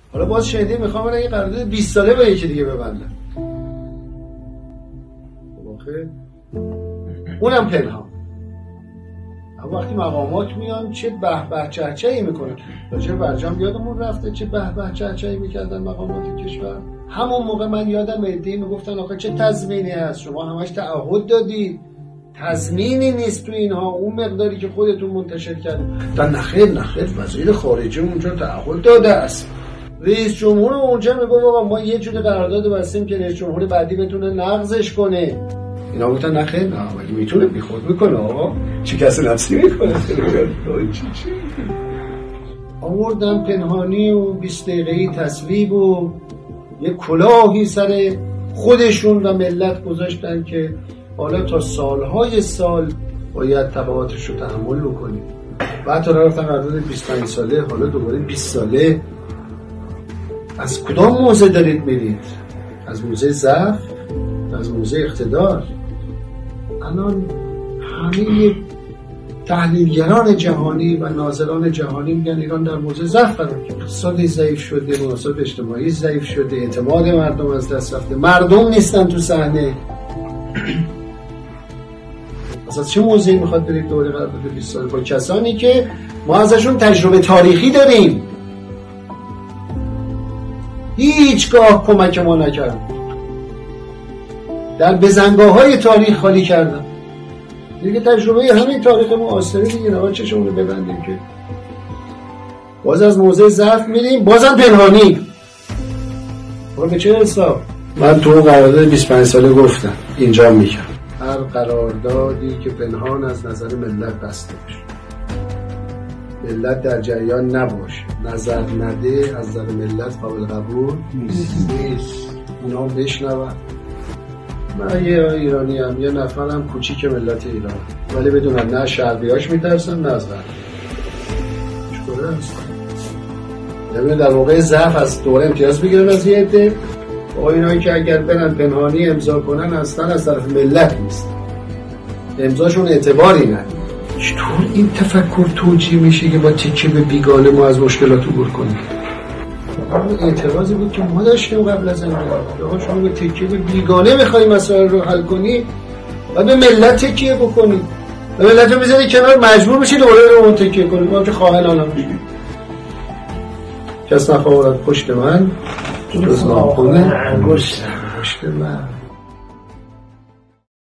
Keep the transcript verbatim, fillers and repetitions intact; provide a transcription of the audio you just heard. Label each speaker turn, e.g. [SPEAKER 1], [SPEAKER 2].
[SPEAKER 1] حالا باز شنیده میخوام برای این قرارداد بیست ساله با یکی دیگه ببندم. واقعا اونم پنهان. اما وقتی مقامات میان چه به به چهچه‌ای میکنن. راجع برجام یادمون رفته چه به به چهچه‌ای میکردن مقامات کشور. همون موقع من یادم ایده میگفتن آخه چه تضمینی هست، شما همش تعهد دادید، تضمینی نیست تو اینها، اون مقداری که خودتون منتشر کردید. تا نخیر نخیر وزیر خارجه اونجا تعهد داده است، رئیس جمهور اونجا میگه آقا ما یه جوری قرارداد بستیم که رئیس جمهور بعدی بتونه نقضش کنه. اینا گفتن نخیر نه ولی میتونه بیخود میکنه آقا چی کسی نفسی میکنه. آوردن پنهانی و بیست دقیقه‌ای تصویب و یه کلاهی سر خودشون و ملت گذاشتن که حالا تا سالهای سال باید تبعاتش رو تحمل بکنیم. بعد تا رفتن قرارداد بیست و پنج ساله، حالا دوباره بیست ساله. از کدام موضع دارید میرید؟ از موضع ضعف؟ از موضع اقتدار؟ الان همه تحلیلگران جهانی و ناظران جهانی میگن ایران در موضع ضعف قرار گرفته، اقتصادی ضعیف شده، مناسبات اجتماعی ضعیف شده، اعتماد مردم از دست رفته، مردم نیستن تو صحنه. اصلا چه موضعی میخواد برید دوره قرارداد بیست سال با کسانی که ما ازشون تجربه تاریخی داریم؟ هیچگاه کمک ما نکردن، در بزنگاه‌های تاریخ خالی کردن. دیگه تجربه همین تاریخ معاصره دیگه نباید چشمون رو ببندیم که باز از موضع ضعف میریم، بازم پنهانی. به چه حساب؟ من تو قرارداد بیست و پنج ساله گفتم اینجا میگم هر قراردادی که پنهان از نظر ملت بسته بشه، ملت در جریان نباشه، نظر نده، از نظر ملت قابل قبول نیست. اونا بشنون من یه ایرانی هم، یه نفرم کوچیک ملت ایران، ولی بدونم نه شرقیاش میترسن نه از غربی. چطوره هستن؟ نمیده در موقع ضعف از دوره امتیاز بگیرن از یه عده. آقا اینایی که اگر برن پنهانی امضا کنن اصلا از طرف ملت نیست، امضاشون اعتباری نداره. چطور این تفکر توجیه میشه که با تکیه به بیگانه ما از مشکلات عبور کنیم؟ اعتراضی بود که ما داشتیم قبل از انقلاب، آقا شما به تکیه به بیگانه میخوایی مسائل رو حل کنی، بعد به ملت تکیه بکنی، به ملت رو بزنی کنار، مجبور بشی دوباره رو اون تکیه کنی. ما که خواهلان هم میشیم، کس نخواهد پشت من جز ناخن انگشت من.